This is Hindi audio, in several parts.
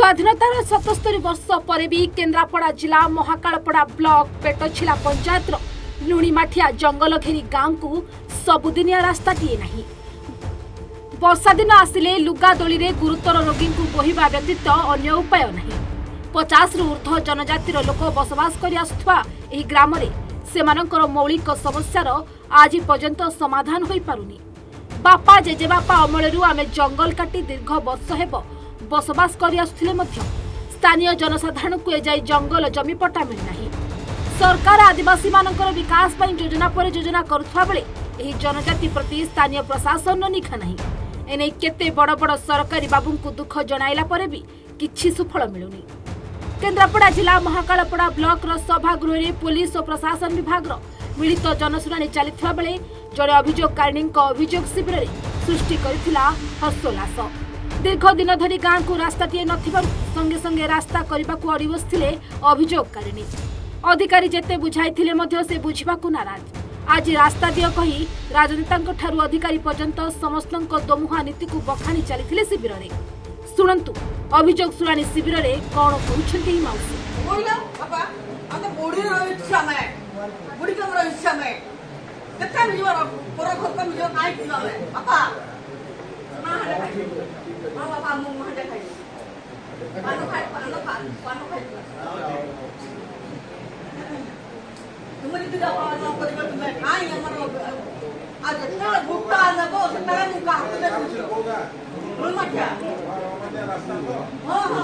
स्वाधीनतार 77 वर्ष पर भी केन्द्रापड़ा जिला महाकालपड़ा ब्लॉक पेटछिला पंचायत लुणीमाठिया जंगल घेरी गांव को सबुदिनिया रास्ताटीए नहीं। वर्षा दिन आसिले लुगा दोली रे गुरुतर रोगी को बोहिबा व्यतीत अन्य उपाय नहीं। 50 रु ऊर्ध्व जनजातिर लोक बसवास कर आसुवा एही ग्राम रे सेमानकर मौलिक समस्यार आज पर्यंत समाधान होई पारुनी। बापा जेजेबापा अमलरू आमे जंगल काटी दीर्घ वर्ष हेब बसवास कर आसुथिले मध्य स्थानीय जनसाधारण को एजाई जंगल जमी पट्टा मिलना। सरकार आदिवासी मानकर विकास पर योजना पर योजना करुवा बेले एही जनजाति प्रति स्थानीय प्रशासन निखा नहीं। एने केते बड़ बड़ सरकारी बाबू को दुख जणाइला परे भी किछि सुफल मिलुनी। केन्द्रापड़ा जिला महाकालपड़ा ब्लॉक सभागृह में पुलिस और प्रशासन विभाग मिलित जनशुणाणी चलता बेले जड़े अभियोगकारिणी अभियोग शिविर में सृष्टि करथिला हर्षोल्लास। दीर्घ दिन धरी गांव को रास्ताटीए नथिबारु संगे संगे रास्ता करने को अड़ी बसथिले अभियोगकारिणी। अधिकारी जेते बुझाइथिले मध्य से बुझिबाकु नाराज। आज रास्ता दियो कही राजनेतांक ठारू अधिकारी पर्यंत समस्तंक दोमुहा नीति को बखाणी चलिथिले शिविर रे। सुनंतु अभियोग शुणाणी शिविर रे कोन कहउछन्ती माउसी। बोला बाबा हम तो बुढ़ी रही इच्छा में बुढ़ी कम रही इच्छा में कितना मिलो पूरा घर का मिलो काई किलो में बाबा ना हटे खाई हां बाबा मुंह हटे खाई पानो खाई तुम्हारी दिदा पानो परिवार तुम्हें काई हमर आज इतना भूखा लगो सता नहीं का हाथ में होगा बोल मत क्या हां हां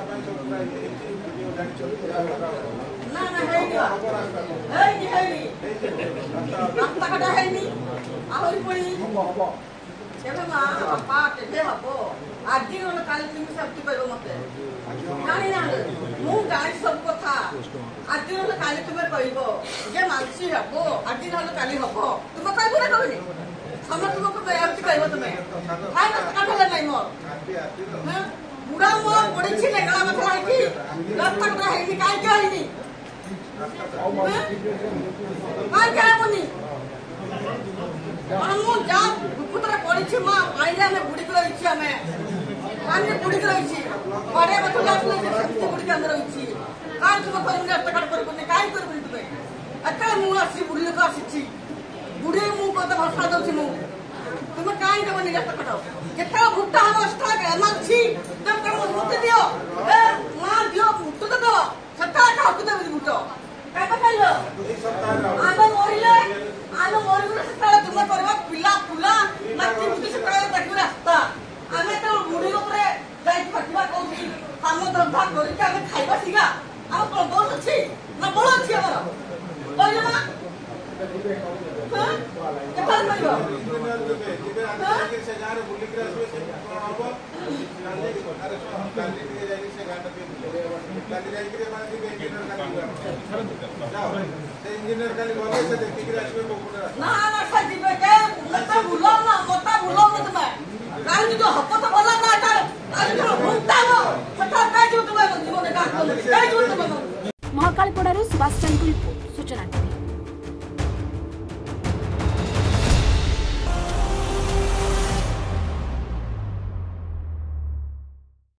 ना ना है नहीं रास्ता कटा है नहीं आहुरी पड़ी जब मां पापा के हबो आज दिन वाला काल तुम सब की करो मत जानी ना मु गाड़ी सब कथा आज दिन वाला काल तुम्हें कहबो जे मानसी हबो आज दिन वाला काली हबो तुम कहबो ना कहबो समय तुमको बेअर्थ कहबो तुम्हें काय रास्ता कटा नहीं मोर हां बुढ़ा मो बड़ी छी गला मत है कि रास्ता कटा है कि काय क्या है नहीं काय क्या है बनी हमु जा पुत्र पड़ी छी मां आइला में बुढ़ी को इच्छा में काने बुढ़ी को इच्छी बड़े बतला से बुढ़ी के अंदर इच्छी काय तुम करिन रास्ता कट कर कोने काय कर बोली तुम्हें अतला मु आसी बुढ़ी लोग आसी बुढ़ी मु को तो भाषा दउ छी मु तुम काय के बनी रास्ता कटाओ केता भुट्टा हम अस्था के मांगछी तब कर मुक्त दियो ए मां दियो मुक्त तो दो सत्ता का हक दे मुक्त काय बताइलो आनो मोरिले सत्ता तुम करबा पिला पुला माटी मुक्त सत्ता देखु रास्ता आमे तो बुढ़ी ऊपर जाई फटवा कोठी हम धंधा करि के आमे खाइबा सिगा आ को दोष अछि ना बळ अछि हमर कहले ना हां केता करियो से गारे बुली के आसबे से हबो काले के जाई से गाटा पे काले जाई के माने के इंजीनियर काली जाओ से इंजीनियर काली बोले से देखि के आसबे को ना ना सजी पे के मता भूलो ना तुम्हें काल जो हपो तो बोला ना का आज जो भूलता हो सता का जो तुम्हें जीवन का काय जो तुम्हें महाकालपड़ा सुभाष चंद्र सूचना।